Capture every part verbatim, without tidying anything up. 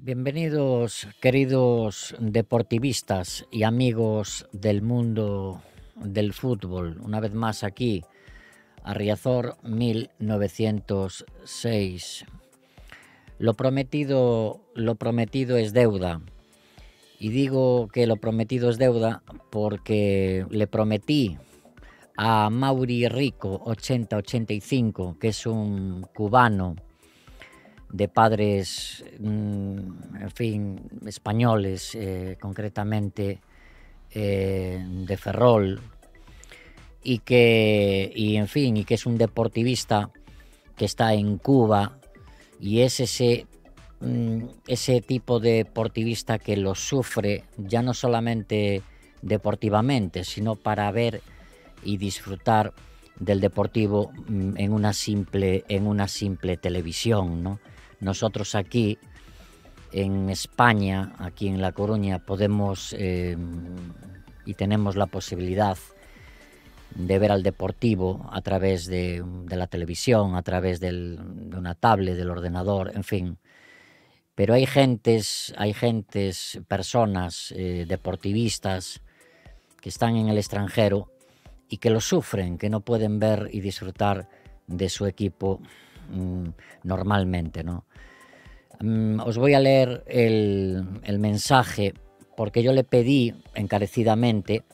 Bienvenidos, queridos deportivistas y amigos del mundo del fútbol, una vez más aquí, a Riazor mil novecientos seis. Lo prometido, lo prometido es deuda. Y digo que lo prometido es deuda porque le prometí a Mauri Rico, ochenta ochenta y cinco, que es un cubano de padres, en fin, españoles, eh, concretamente eh, de Ferrol, y que, y en fin, y que es un deportivista que está en Cuba, y es ese, ese tipo de deportivista que lo sufre ya no solamente deportivamente, sino para ver y disfrutar del deportivo en una simple, en una simple televisión, ¿no? Nosotros aquí en España, aquí en La Coruña, podemos eh, y tenemos la posibilidad de ver al deportivo a través de, de la televisión, a través del, de una tablet, del ordenador, en fin. Pero hay gentes, hay gentes, personas, eh, deportivistas que están en el extranjero y que lo sufren, que no pueden ver y disfrutar de su equipo mmm, normalmente, ¿no? Um, os voy a leer el, el mensaje porque yo le pedí encarecidamente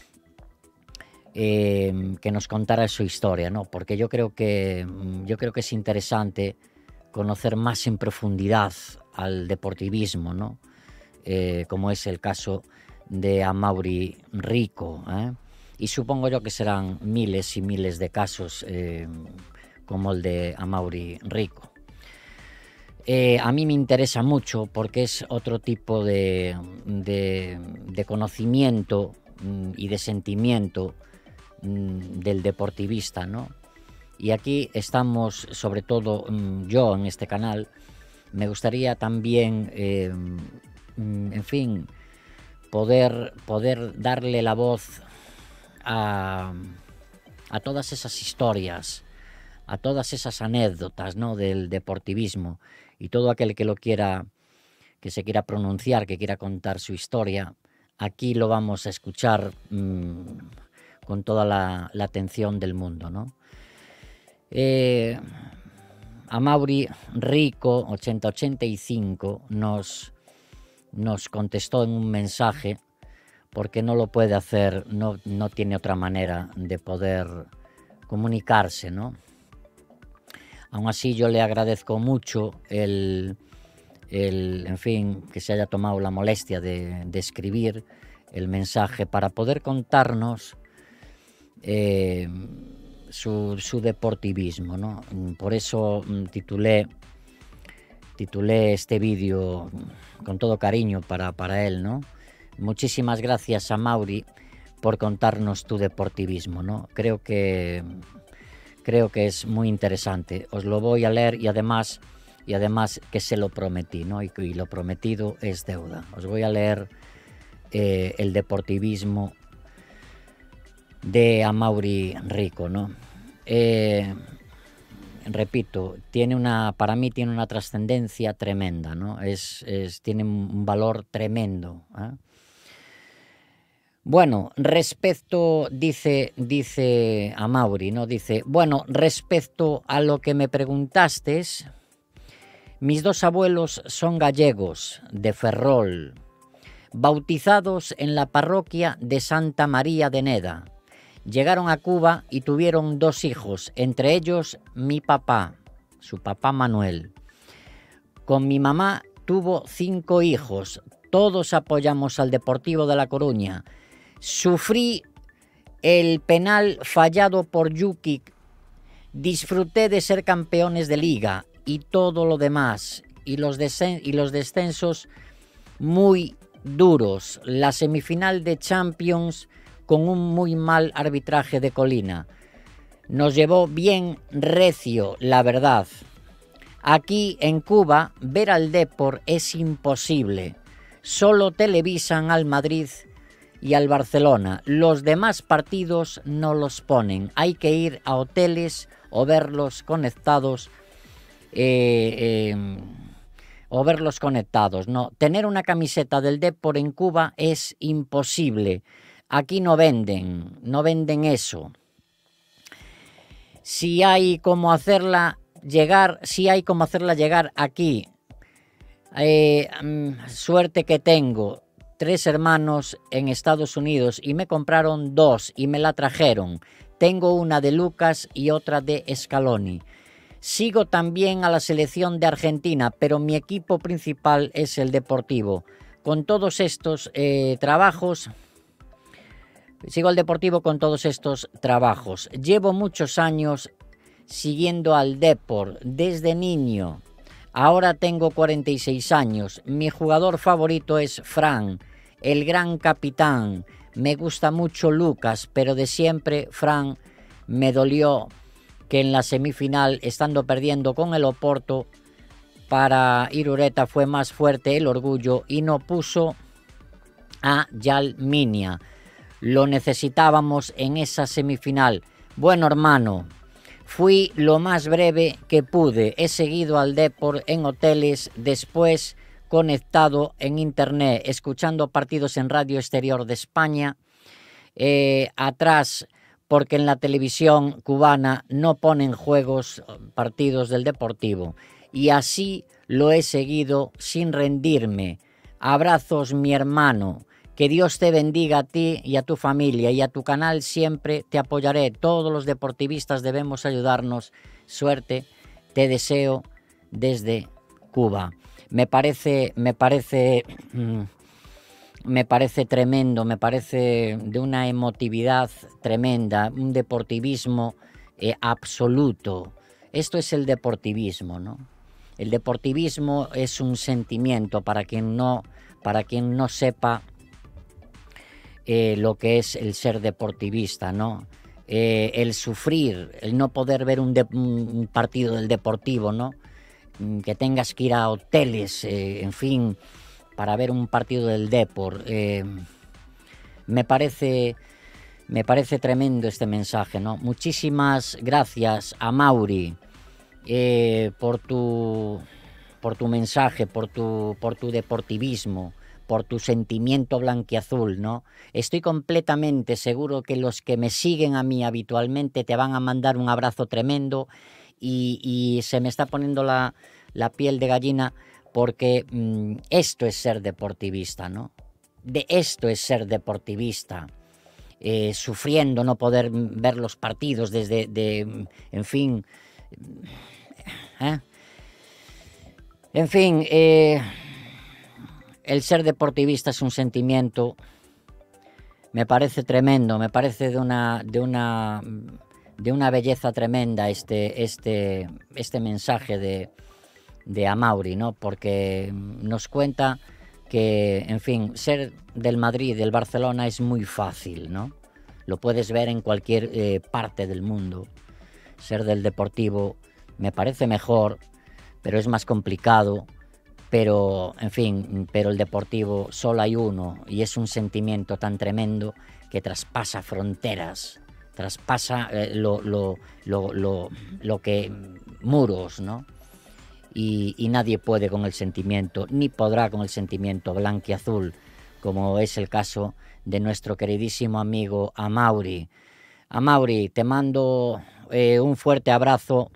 eh, que nos contara su historia, ¿no? Porque yo creo que yo creo que es interesante conocer más en profundidad al deportivismo, ¿no? Eh, como es el caso de Amaury Rico, ¿eh? Y supongo yo que serán miles y miles de casos eh, como el de Amaury Rico. Eh, a mí me interesa mucho porque es otro tipo de, de, de conocimiento mm, y de sentimiento mm, del deportivista, ¿no? Y aquí estamos, sobre todo mm, yo en este canal, me gustaría también, eh, mm, en fin, poder, poder darle la voz a, a todas esas historias, a todas esas anécdotas, ¿no?, del deportivismo, y todo aquel que lo quiera, que se quiera pronunciar, que quiera contar su historia, aquí lo vamos a escuchar mmm, con toda la, la atención del mundo, ¿no? Eh, Amaury Rico, ochenta ochenta y cinco, nos, nos contestó en un mensaje porque no lo puede hacer, no, no tiene otra manera de poder comunicarse, ¿no? Aún así, yo le agradezco mucho el, el, en fin, que se haya tomado la molestia de, de escribir el mensaje para poder contarnos eh, su, su deportivismo, ¿no? Por eso titulé, titulé este vídeo con todo cariño para, para él, ¿no? Muchísimas gracias, Amaury, por contarnos tu deportivismo, ¿no? Creo que... Creo que es muy interesante. Os lo voy a leer y además, y además que se lo prometí, ¿no? Y, y lo prometido es deuda. Os voy a leer eh, el deportivismo de Amaury Rico, ¿no? Eh, repito, tiene una, para mí tiene una trascendencia tremenda, ¿no? Es, es, tiene un valor tremendo, ¿eh? Bueno, respecto, dice, dice Amaury, ¿no? Dice, bueno, respecto a lo que me preguntaste, mis dos abuelos son gallegos, de Ferrol, bautizados en la parroquia de Santa María de Neda. Llegaron a Cuba y tuvieron dos hijos, entre ellos mi papá, su papá Manuel. Con mi mamá tuvo cinco hijos, todos apoyamos al Deportivo de La Coruña. Sufrí el penal fallado por Jukic, disfruté de ser campeones de liga y todo lo demás, y los, y los descensos muy duros, la semifinal de Champions con un muy mal arbitraje de Colina. Nos llevó bien recio, la verdad. Aquí en Cuba ver al Depor es imposible, solo televisan al Madrid y al Barcelona. Los demás partidos no los ponen. Hay que ir a hoteles o verlos conectados eh, eh, o verlos conectados. No, tener una camiseta del Depor en Cuba es imposible. Aquí no venden, no venden eso. Si hay como hacerla llegar, si hay como hacerla llegar aquí, eh, suerte que tengo, tres hermanos en Estados Unidos y me compraron dos y me la trajeron. Tengo una de Lucas y otra de Scaloni. Sigo también a la selección de Argentina, pero mi equipo principal es el Deportivo. Con todos estos eh, trabajos, sigo al Deportivo con todos estos trabajos. Llevo muchos años siguiendo al Depor desde niño. Ahora tengo cuarenta y seis años. Mi jugador favorito es Fran, el gran capitán. Me gusta mucho Lucas, pero de siempre Fran me dolió que en la semifinal, estando perdiendo con el Oporto, para Irureta fue más fuerte el orgullo y no puso a Yalminia. Lo necesitábamos en esa semifinal. Bueno, hermano, fui lo más breve que pude. He seguido al Depor en hoteles, después conectado en internet, escuchando partidos en Radio Exterior de España, eh, atrás, porque en la televisión cubana no ponen juegos, partidos del Deportivo. Y así lo he seguido sin rendirme. Abrazos, mi hermano. Que Dios te bendiga a ti y a tu familia y a tu canal. Siempre te apoyaré. Todos los deportivistas debemos ayudarnos. Suerte te deseo desde Cuba. Me parece, me parece, me parece tremendo, me parece de una emotividad tremenda, un deportivismo eh, absoluto. Esto es el deportivismo, ¿no? El deportivismo es un sentimiento, para quien no, para quien no sepa Eh, lo que es el ser deportivista, ¿no? Eh, el sufrir, el no poder ver un, de, un partido del Deportivo, ¿no? Que tengas que ir a hoteles, eh, en fin, para ver un partido del Depor. Eh, me parece, me parece tremendo este mensaje, ¿no? Muchísimas gracias a Mauri eh, por tu, por tu mensaje, por tu, por tu deportivismo, por tu sentimiento blanquiazul, ¿no? Estoy completamente seguro que los que me siguen a mí habitualmente te van a mandar un abrazo tremendo y, y se me está poniendo la, la piel de gallina porque mmm, esto es ser deportivista, ¿no? De esto es ser deportivista, eh, sufriendo no poder ver los partidos desde, de, en fin, ¿eh? En fin, eh... el ser deportivista es un sentimiento, me parece tremendo, me parece de una, de una, de una belleza tremenda este, este, este mensaje de, de Amauri, ¿no? Porque nos cuenta que, en fin, ser del Madrid, del Barcelona es muy fácil, ¿no? Lo puedes ver en cualquier eh, parte del mundo. Ser del Deportivo me parece mejor, pero es más complicado. Pero, en fin, pero el Deportivo solo hay uno y es un sentimiento tan tremendo que traspasa fronteras, traspasa eh, lo, lo, lo, lo, lo que muros, ¿no? Y, y nadie puede con el sentimiento, ni podrá con el sentimiento blanquiazul, como es el caso de nuestro queridísimo amigo Amauri. Amauri, te mando eh, un fuerte abrazo.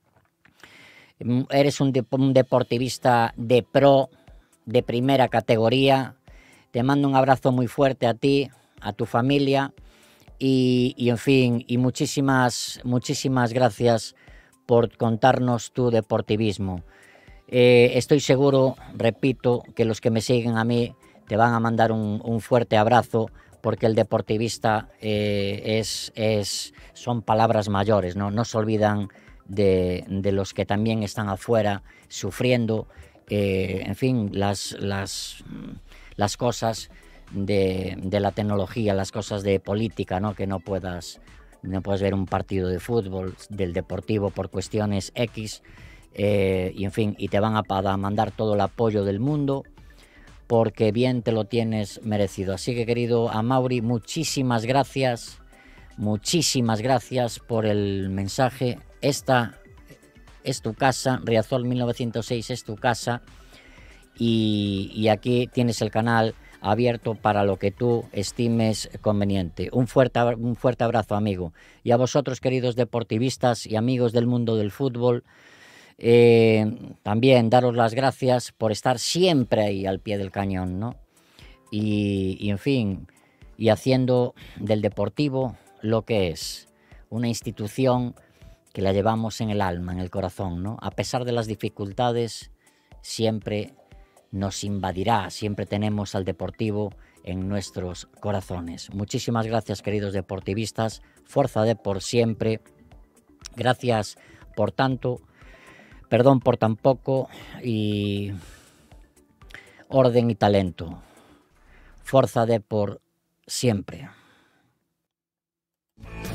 Eres un, de, un deportivista de pro, de primera categoría. Te mando un abrazo muy fuerte a ti, a tu familia y, y en fin, y muchísimas, muchísimas gracias por contarnos tu deportivismo. Eh, estoy seguro, repito, que los que me siguen a mí te van a mandar un, un fuerte abrazo, porque el deportivista eh, es, es, son palabras mayores, ¿no? No se olvidan De, de los que también están afuera sufriendo, eh, en fin, las, las, las cosas de, de la tecnología, las cosas de política, ¿no? Que no puedas, no puedes ver un partido de fútbol, del Deportivo por cuestiones X, eh, y en fin, y te van a, a mandar todo el apoyo del mundo, porque bien te lo tienes merecido. Así que, querido Amauri, muchísimas gracias, muchísimas gracias por el mensaje. Esta es tu casa, Riazor mil novecientos seis es tu casa. y, y aquí tienes el canal abierto para lo que tú estimes conveniente. Un fuerte, un fuerte abrazo, amigo. Y a vosotros, queridos deportivistas y amigos del mundo del fútbol, eh, también daros las gracias por estar siempre ahí al pie del cañón, ¿no? Y, y en fin, y haciendo del Deportivo lo que es, una institución que la llevamos en el alma, en el corazón, ¿no? A pesar de las dificultades, siempre nos invadirá, siempre tenemos al Deportivo en nuestros corazones. Muchísimas gracias, queridos deportivistas, Forza Depor siempre, gracias por tanto, perdón por tan poco y orden y talento. Forza Depor siempre.